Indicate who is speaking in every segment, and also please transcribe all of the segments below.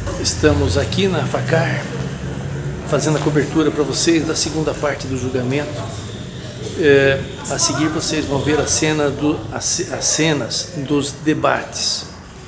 Speaker 1: Estamos aqui na FACAR fazendo a cobertura para vocês da segunda parte do julgamento. A seguir vocês vão ver as cenas dos debates.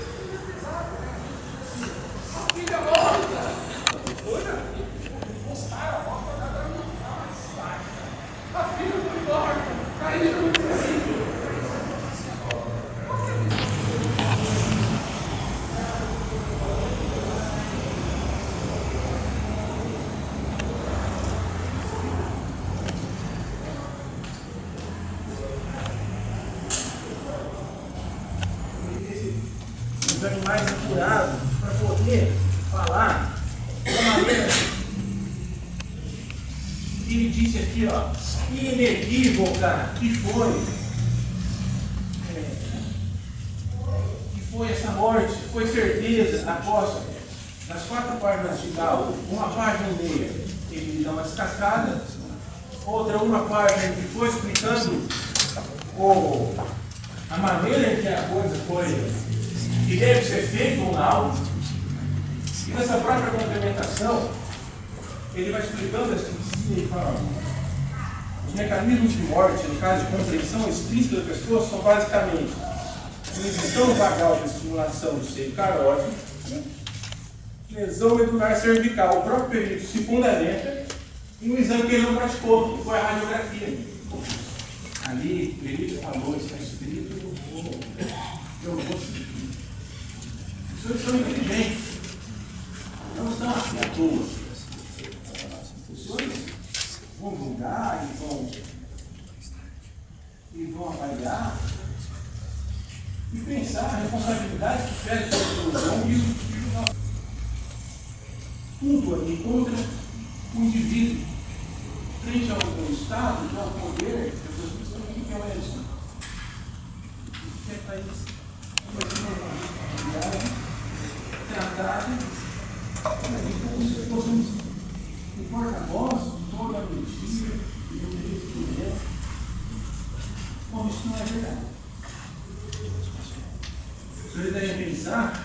Speaker 2: Os animais apurados para poder falar da maneira que ele disse aqui, ó, inequívoca, que foi essa morte, foi certeza após nas 4 páginas de Galo, uma página e meia ele dá uma descascada, outra uma página que foi explicando a maneira em que a coisa foi, que deve ser feito um laudo. E nessa própria complementação, ele vai explicando assim, os mecanismos de morte, no caso de compreensão explícita da pessoa, são basicamente inibição vagal de estimulação do seio carótido, lesão medular cervical. O próprio perito se fundamenta em um exame que ele não praticou, que foi a radiografia. Ali, o perito falou, está escrito, eu vou seguir. Os senhores são inteligentes, não estão aqui à toa. Os senhores vão julgar e vão avaliar e pensar a responsabilidade que pede sobre a solução e julgar. Tudo ali contra o indivíduo, frente ao Estado, ao poder, o que é o êxito? O que é país? Tratado, como se fosse um porta-voz de toda a mentira e do direito do direito, como isso não é verdade. Os senhores devem pensar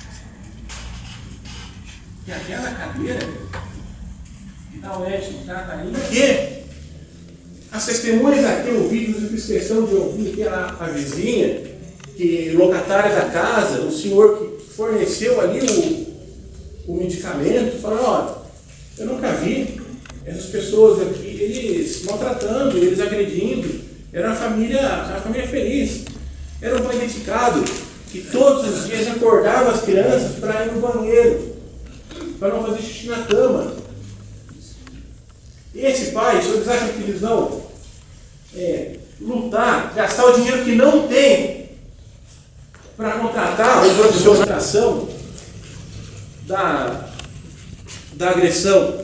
Speaker 2: que aquela cadeira que está o Edson trata aí, que as testemunhas aqui ouvidas, eu fiz questão de ouvir que a vizinha, que locatária da casa, o senhor que forneceu ali o medicamento, falando, olha, eu nunca vi essas pessoas aqui, eles maltratando, eles agredindo, era uma família feliz, era um pai dedicado, que todos os dias acordava as crianças para ir no banheiro, para não fazer xixi na cama. Esse pai, os senhores acham que eles vão lutar, gastar o dinheiro que não tem para contratar um profissional da agressão?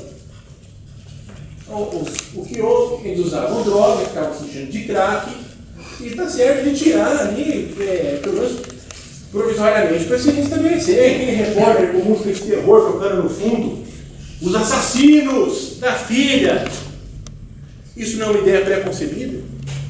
Speaker 2: O que houve? Eles usavam droga, ficavam se enchendo de crack, e está certo de tirar ali, pelo menos provisoriamente, para se restabelecer. Aquele repórter com música de terror tocando no fundo, os assassinos da filha. Isso não é uma ideia pré-concebida?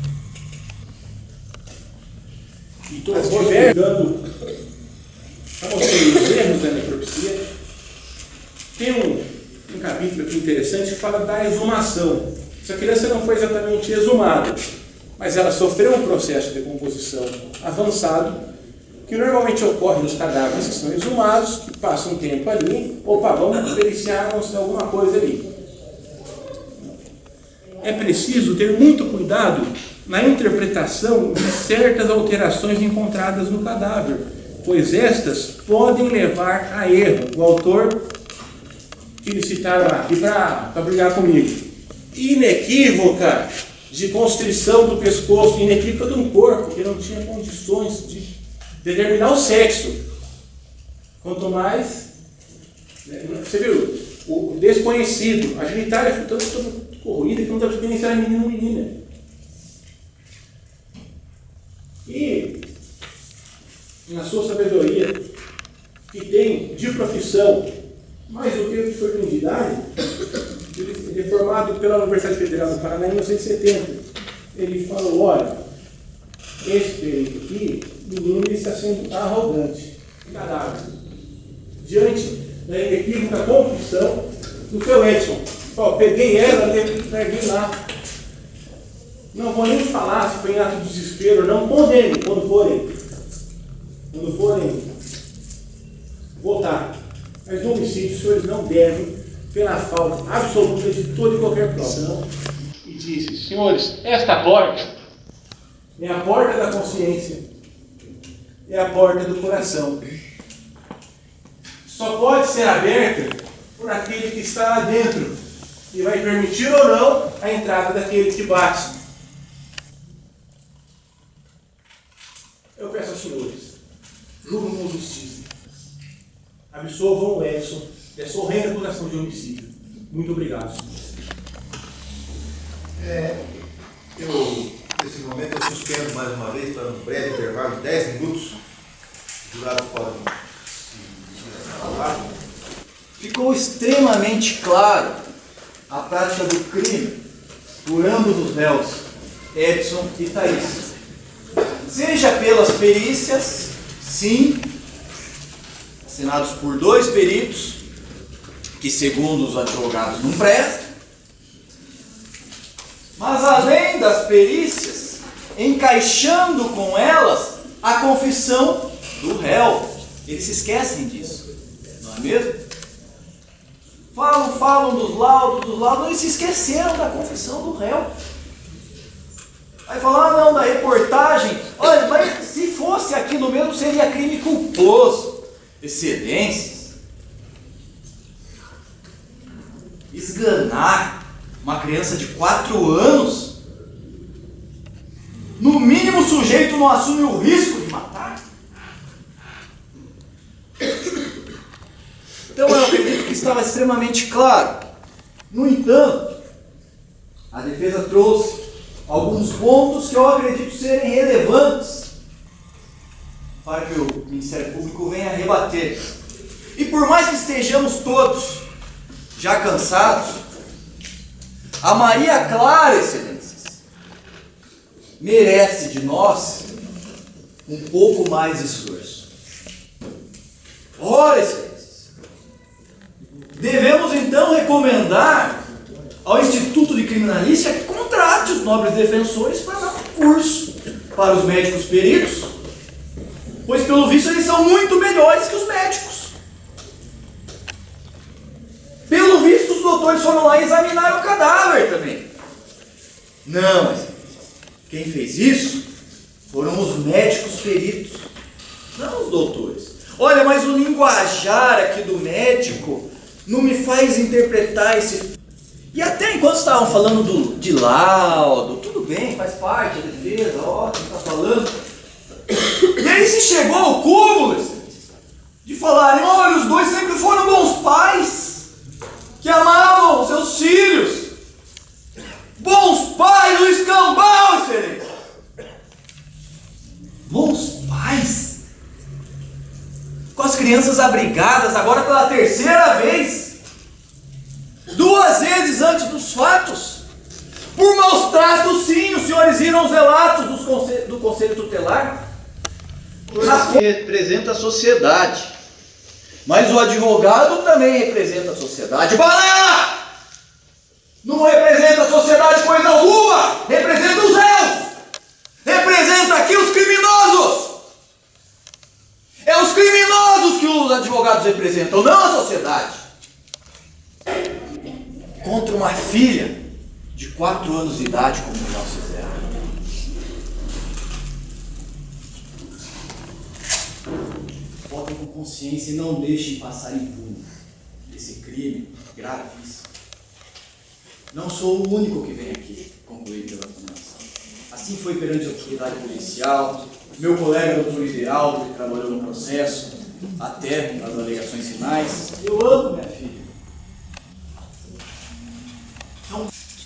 Speaker 2: E todos estiverem dando a vocês os erros da necropsia. Tem um capítulo aqui interessante que fala da exumação. Essa criança não foi exatamente exumada, mas ela sofreu um processo de decomposição avançado, que normalmente ocorre nos cadáveres que são exumados, que passam um tempo ali, opa, vamos periciar alguma coisa ali. É preciso ter muito cuidado na interpretação de certas alterações encontradas no cadáver, pois estas podem levar a erro. O autor que eles citaram aqui para brigar comigo. Inequívoca de constrição do pescoço, inequívoca de um corpo que não tinha condições de determinar o sexo. Quanto mais, você viu, o desconhecido, a genitália foi toda corroída que não dá para diferenciar a menina ou menina. E, na sua sabedoria, que tem de profissão mais do que foi de idade, ele é formado pela Universidade Federal do Paraná em 1970. Ele falou, olha, esse perito aqui, menino, ele está sendo arrogante, cadáver, diante da inequívoca confissão do seu Edson. Ó, peguei ela, larguei lá. Não vou nem falar se foi em ato de desespero, não condene quando forem votar. Mas no homicídio, os senhores não devem, pela falta absoluta de toda e qualquer prova. Não. E disse: senhores, esta porta é a porta da consciência, é a porta do coração. Só pode ser aberta por aquele que está lá dentro e vai permitir ou não a entrada daquele que bate. Eu peço aos senhores, julguem com justiça, absolvam o Edson dessa horrenda acusação de homicídio. Muito obrigado, senhores.
Speaker 3: Nesse momento, eu suspendo mais uma vez para um breve intervalo de 10 minutos. Os jurados podem falar.
Speaker 4: Ficou extremamente claro a prática do crime por ambos os réus, Edson e Thaís. Seja pelas perícias, sim, assinados por 2 peritos, que segundo os advogados não prestam, mas além das perícias, encaixando com elas a confissão do réu. Eles se esquecem disso, não é mesmo? Falam dos laudos, e se esqueceram da confissão do réu. Aí falam, não, da reportagem. Olha, mas se fosse aquilo mesmo, seria crime culposo. Excelências. Esganar uma criança de 4 anos? No mínimo, o sujeito não assume o risco de matar? Então eu acredito que estava extremamente claro. No entanto, a defesa trouxe alguns pontos que eu acredito serem relevantes para que o Ministério Público venha rebater. E por mais que estejamos todos já cansados, a Maria Clara, excelências, merece de nós um pouco mais de esforço. Ora, excelências, devemos então recomendar ao Instituto de Criminalística que contrate os nobres defensores para dar um curso para os médicos peritos, pois pelo visto eles são muito melhores que os médicos. Pelo visto os doutores foram lá e examinaram o cadáver também. Não, mas quem fez isso foram os médicos peritos, não os doutores. Olha, mas o linguajar aqui do médico não me faz interpretar esse... E até enquanto estavam falando de laudo, tudo bem, faz parte da defesa, ótimo, está falando. E aí se chegou ao cúmulo de falarem, olha, os dois sempre foram bons pais, que amavam seus filhos. Bons pais do escambau, excelência. Bons pais? Com as crianças abrigadas agora pela 3ª vez. 2 vezes antes dos fatos. Por maus tratos, sim, os senhores viram os relatos do Conselho Tutelar. Representa a sociedade. Mas o advogado também representa a sociedade. Balela! Não representa a sociedade coisa alguma! Representa os réus! Representa aqui os criminosos! É os criminosos que os advogados representam, não a sociedade. Contra uma filha de 4 anos de idade, como nós fizeram. Votem com consciência e não deixem passar impune esse crime gravíssimo. Não sou o único que vem aqui concluir pela condenação. Assim foi perante a autoridade policial, meu colega doutor Ideraldo, que trabalhou no processo, até as alegações finais. Eu amo minha filha. Então,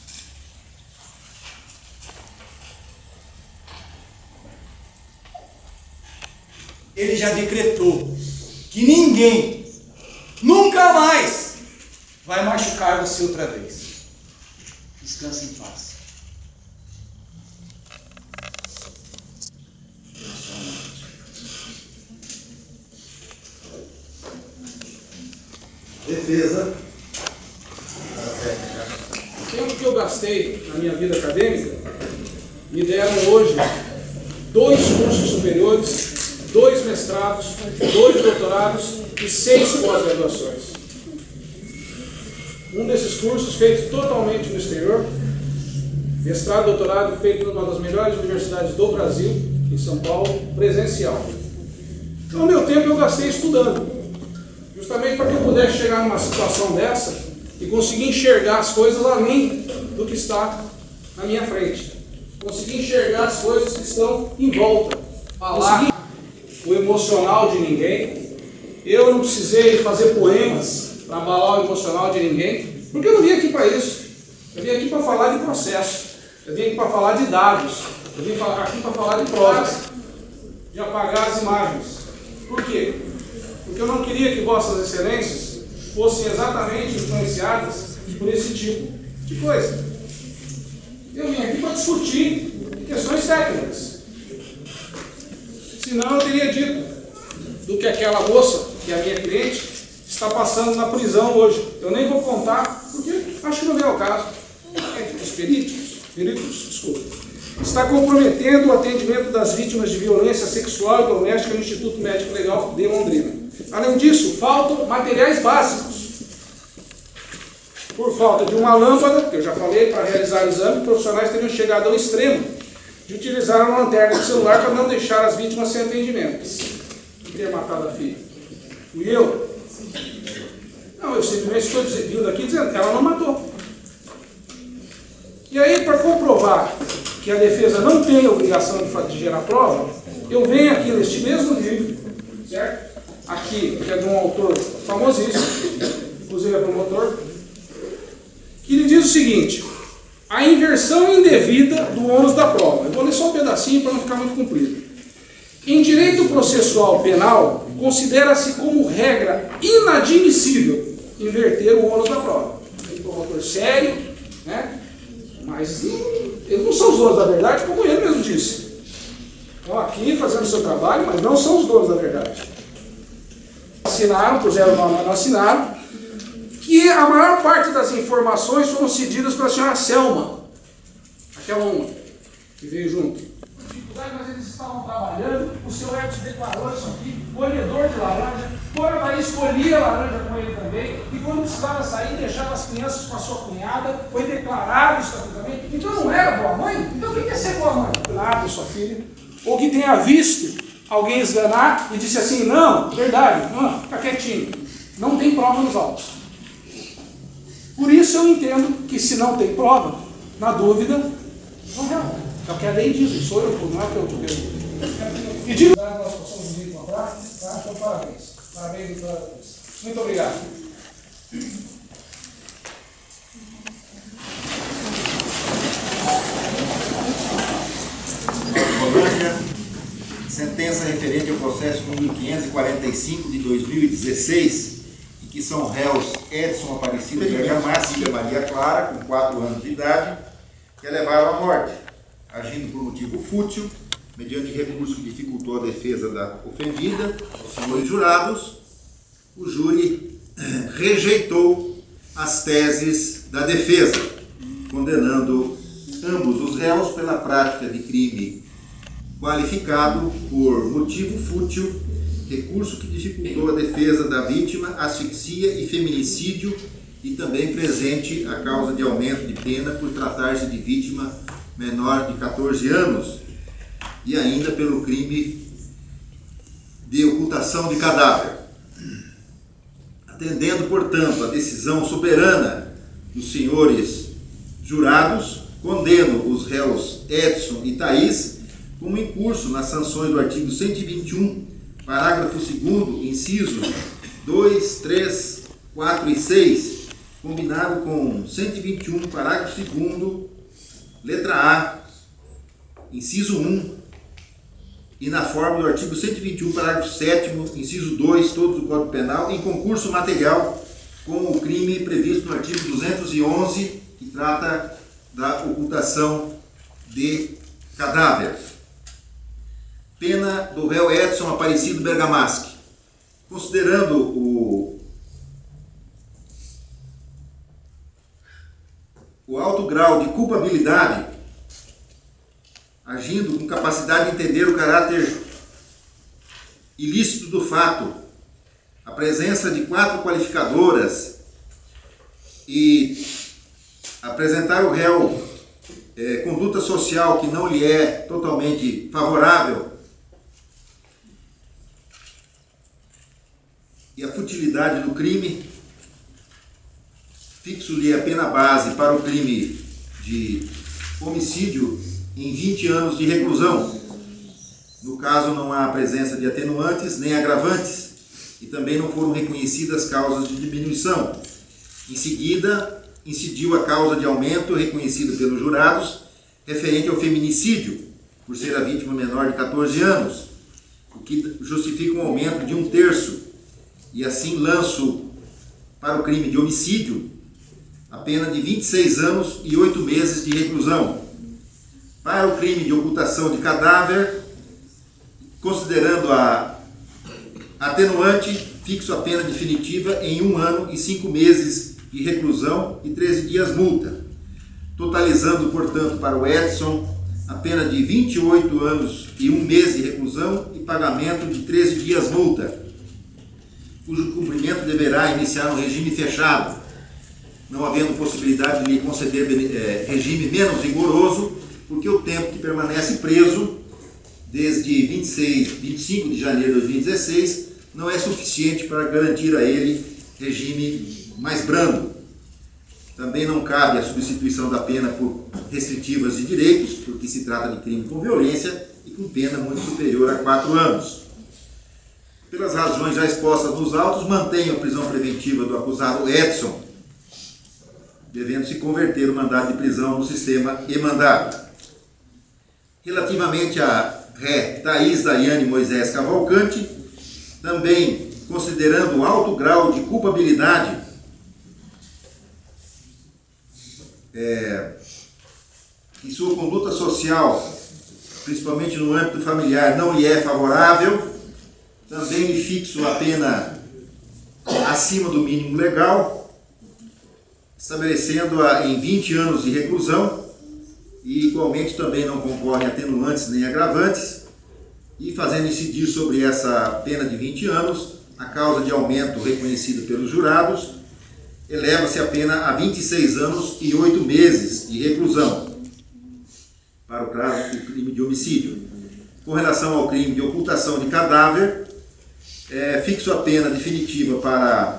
Speaker 4: ele já decretou que ninguém, nunca mais, vai machucar você outra vez. Descanse em paz.
Speaker 3: Defesa.
Speaker 2: O tempo que eu gastei na minha vida acadêmica me deram hoje 2 cursos superiores, 2 mestrados, 2 doutorados e 6 pós-graduações. Um desses cursos feito totalmente no exterior, mestrado e doutorado feito em uma das melhores universidades do Brasil, em São Paulo, presencial. Então, o meu tempo eu gastei estudando, justamente para que eu pudesse chegar numa situação dessa e conseguir enxergar as coisas além do que está na minha frente. Conseguir enxergar as coisas que estão em volta. Falar o emocional de ninguém. Eu não precisei fazer poemas para abalar o emocional de ninguém, porque eu não vim aqui para isso. Eu vim aqui para falar de processo. Eu vim aqui para falar de dados. Eu vim aqui para falar de provas. De apagar as imagens. Por quê? Porque eu não queria que vossas excelências fossem exatamente influenciadas por esse tipo de coisa. Eu vim aqui para discutir questões técnicas. Senão eu teria dito do que aquela moça, que é a minha cliente, está passando na prisão hoje. Eu nem vou contar, porque acho que não vem ao caso. Os peritos, desculpa. Está comprometendo o atendimento das vítimas de violência sexual e doméstica no Instituto Médico Legal de Londrina. Além disso, faltam materiais básicos. Por falta de uma lâmpada, que eu já falei, para realizar o exame, profissionais teriam chegado ao extremo de utilizar uma lanterna de celular para não deixar as vítimas sem atendimento. Quem teria matado a filha? Fui eu? Não, eu simplesmente estou vindo aqui dizendo que ela não matou. E aí, para comprovar que a defesa não tem a obrigação de gerar prova, eu venho aqui neste mesmo livro, certo? Aqui, que é de um autor famosíssimo, inclusive é promotor, que ele diz o seguinte: a inversão indevida do ônus da prova. Eu vou ler só um pedacinho para não ficar muito comprido. Em direito processual penal, considera-se como regra inadmissível inverter o ônus da prova. Tem promotor sério, né? Mas eles não são os donos da verdade, como ele mesmo disse. Estão aqui fazendo o seu trabalho, mas não são os donos da verdade. Assinaram, puseram o nome, mas não assinaram, que a maior parte das informações foram cedidas para a senhora Selma, aquela uma que veio junto. Mas eles estavam trabalhando, o seu Edson declarou isso aqui, colhedor de laranja, toda Thaís colhia laranja com ele também, e quando precisava sair, deixava as crianças com a sua cunhada, foi declarado isso aqui também. Então não era boa mãe? Então quem quer ser boa mãe? Nada, sua filha. Ou que tenha visto alguém esganar e disse assim: não, verdade, não, fica quietinho. Não tem prova nos autos. Por isso eu entendo que se não tem prova, na dúvida, não real. É o que a lei diz, não sou eu, não é que eu estou querendo. E digo que nós possamos vir encontrar, tá? Então parabéns. Parabéns, doutora. Muito obrigado.
Speaker 3: Sentença referente ao processo número 545 de 2016, em que são réus Edson Aparecido Bergamaschi e Maria Clara, com 4 anos de idade, que levaram à morte, agindo por motivo fútil, mediante recurso que dificultou a defesa da ofendida, os senhores jurados. O júri rejeitou as teses da defesa, condenando ambos os réus pela prática de crime qualificado por motivo fútil, recurso que dificultou a defesa da vítima, asfixia e feminicídio, e também presente a causa de aumento de pena por tratar-se de vítima menor de 14 anos, e ainda pelo crime de ocultação de cadáver. Atendendo, portanto, a decisão soberana dos senhores jurados, condeno os réus Edson e Thaís como incurso nas sanções do artigo 121, parágrafo 2º, incisos 2, 3, 4 e 6, combinado com 121, parágrafo 2º, letra A, inciso 1, e na forma do artigo 121, parágrafo 7º, inciso 2, todos do Código Penal, em concurso material com o crime previsto no artigo 211, que trata da ocultação de cadáver. Pena do réu Edson Aparecido Bergamaschi. Considerando o alto grau de culpabilidade, agindo com capacidade de entender o caráter ilícito do fato, a presença de 4 qualificadoras e apresentar o réu conduta social que não lhe é totalmente favorável e a futilidade do crime, fixo-lhe a pena base para o crime de homicídio em 20 anos de reclusão. No caso, não há presença de atenuantes nem agravantes e também não foram reconhecidas causas de diminuição. Em seguida, incidiu a causa de aumento reconhecida pelos jurados referente ao feminicídio, por ser a vítima menor de 14 anos, o que justifica um aumento de 1/3, e assim lanço para o crime de homicídio a pena de 26 anos e 8 meses de reclusão. Para o crime de ocultação de cadáver, considerando a atenuante, fixo a pena definitiva em 1 ano e 5 meses de reclusão e 13 dias multa, totalizando, portanto, para o Edson a pena de 28 anos e 1 mês de reclusão e pagamento de 13 dias multa, cujo cumprimento deverá iniciar no regime fechado, não havendo possibilidade de lhe conceder regime menos rigoroso, porque o tempo que permanece preso, desde 25 de janeiro de 2016, não é suficiente para garantir a ele regime mais brando. Também não cabe a substituição da pena por restritivas de direitos, porque se trata de crime com violência e com pena muito superior a 4 anos. Pelas razões já expostas nos autos, mantenho a prisão preventiva do acusado Edson, devendo se converter o mandado de prisão no sistema e-mandado. Relativamente à ré Thaís Daiane Moisés Cavalcante, também considerando o alto grau de culpabilidade que sua conduta social, principalmente no âmbito familiar, não lhe é favorável, também lhe fixo a pena acima do mínimo legal, estabelecendo-a em 20 anos de reclusão, e igualmente também não concorrem atenuantes nem agravantes, e fazendo incidir sobre essa pena de 20 anos a causa de aumento reconhecida pelos jurados, eleva-se a pena a 26 anos e 8 meses de reclusão, para o caso do crime de homicídio. Com relação ao crime de ocultação de cadáver, fixo a pena definitiva para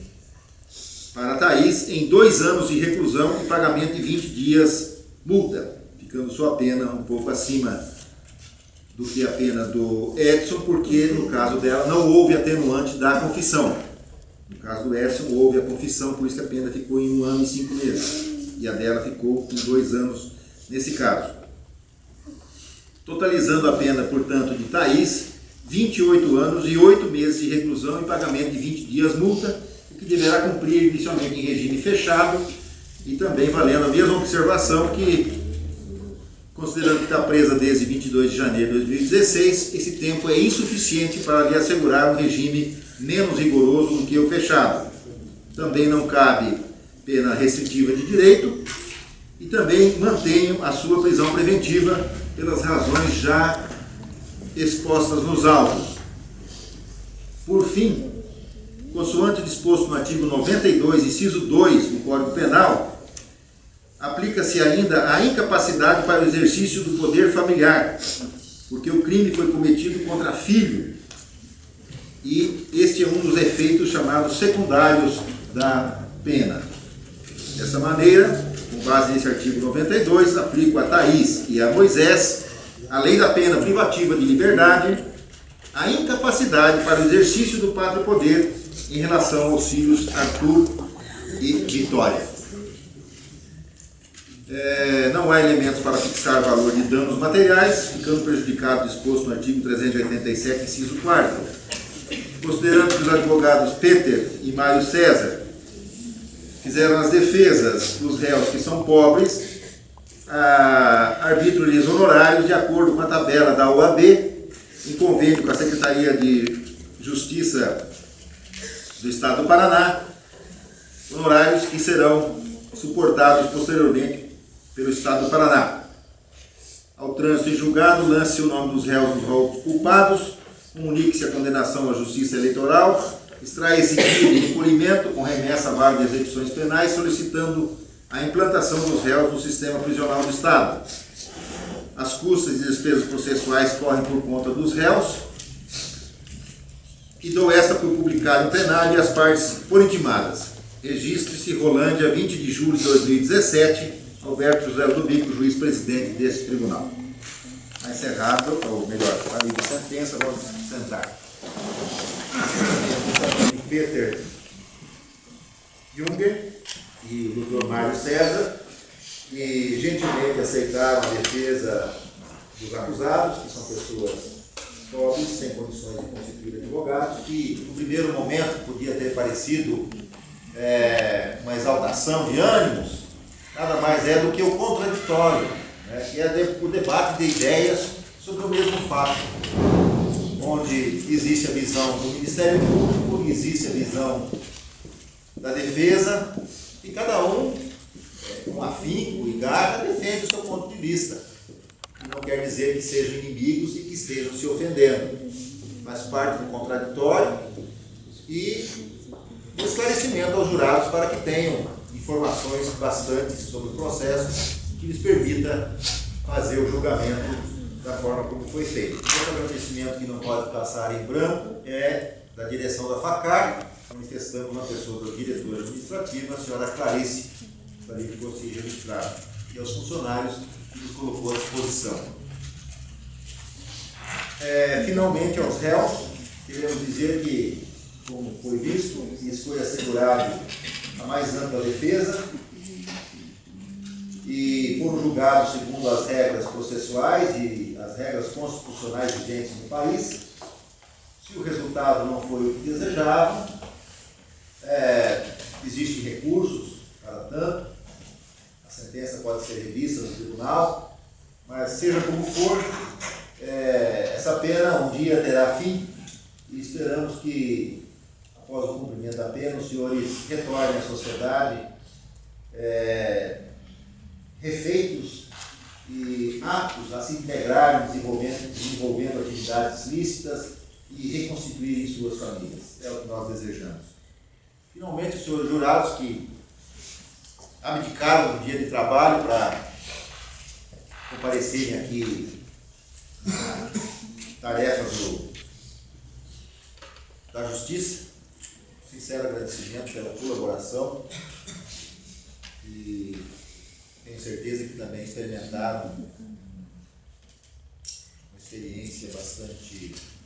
Speaker 3: Thaís em 2 anos de reclusão e pagamento de 20 dias multa, ficando sua pena um pouco acima do que a pena do Edson, porque no caso dela não houve atenuante da confissão. No caso do Edson houve a confissão, por isso que a pena ficou em 1 ano e 5 meses, e a dela ficou em 2 anos nesse caso. Totalizando a pena, portanto, de Thaís, 28 anos e 8 meses de reclusão e pagamento de 20 dias multa, o que deverá cumprir inicialmente em regime fechado, e também valendo a mesma observação que, considerando que está presa desde 22 de janeiro de 2016, esse tempo é insuficiente para lhe assegurar um regime menos rigoroso do que o fechado. Também não cabe pena restritiva de direito e também mantenho a sua prisão preventiva pelas razões já expostas nos autos. Por fim, consoante disposto no artigo 92, inciso 2 do Código Penal, aplica-se ainda a incapacidade para o exercício do poder familiar, porque o crime foi cometido contra filho, e este é um dos efeitos chamados secundários da pena. Dessa maneira, com base nesse artigo 92, aplico a Thaís e a Moisés, além da pena privativa de liberdade, a incapacidade para o exercício do pátrio poder em relação aos filhos Arthur e Vitória. Não há elementos para fixar valor de danos materiais, ficando prejudicado o disposto no artigo 387, inciso 4º. Considerando que os advogados Peter e Mário César fizeram as defesas dos réus que são pobres, arbitro-lhes honorários de acordo com a tabela da OAB, em convênio com a Secretaria de Justiça do Estado do Paraná, honorários que serão suportados posteriormente pelo Estado do Paraná. Ao trânsito em julgado, lance o nome dos réus nos rol dos culpados, comunique-se a condenação à Justiça Eleitoral, extrai esse guia de recolhimento com remessa à vara de execuções penais, solicitando a implantação dos réus no sistema prisional do Estado. As custas e despesas processuais correm por conta dos réus e dou esta por publicado em plenário e as partes por intimadas. Registre-se Rolândia, 20 de julho de 2017, Alberto José Ludovico, juiz-presidente deste tribunal. Está encerrado, ou melhor, a livre sentença, vamos sentar. Peter Junger e o Dr. Mário César, que gentilmente aceitaram a defesa dos acusados, que são pessoas pobres, sem condições de constituir advogados, que no primeiro momento podia ter parecido uma exaltação de ânimos, nada mais é do que o contraditório, né, que é o debate de ideias sobre o mesmo fato, onde existe a visão do Ministério Público, existe a visão da defesa, e cada um, com afinco e garra, defende o seu ponto de vista. Não quer dizer que sejam inimigos e que estejam se ofendendo. Faz parte do contraditório e do esclarecimento aos jurados para que tenham informações bastantes sobre o processo que lhes permita fazer o julgamento da forma como foi feito. Outro agradecimento que não pode passar em branco é da direção da FACAR, manifestando uma pessoa da diretora administrativa, a senhora Clarice, para que fosse registrado, e aos funcionários que nos colocou à disposição. Finalmente, aos réus, queremos dizer que, como foi visto, isso foi assegurado a mais ampla defesa e foram julgados segundo as regras processuais e as regras constitucionais vigentes no país. Se o resultado não foi o que desejavam, existem recursos para tanto, a sentença pode ser revista no tribunal, mas seja como for, essa pena um dia terá fim e esperamos que, após o cumprimento da pena, os senhores retornem à sociedade refeitos e aptos a se integrarem, desenvolvendo atividades lícitas e reconstituírem suas famílias. É o que nós desejamos. Finalmente, os senhores jurados que abdicaram do dia de trabalho para comparecerem aqui na tarefa da Justiça, sincero agradecimento pela colaboração e tenho certeza que também experimentaram uma experiência bastante